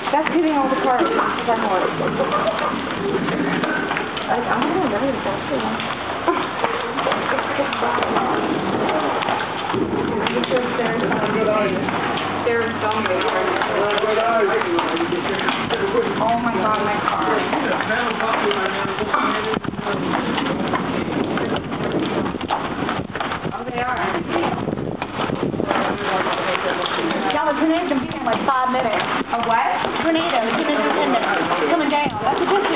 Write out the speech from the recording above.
That's hitting all the cars. That's hard. I don't know. That is actually. They're dumbing. Oh my god, my car. Oh, they are. Y'all, the tornado's been here in like 5 minutes. A what? Tornado, it's coming down. That's a good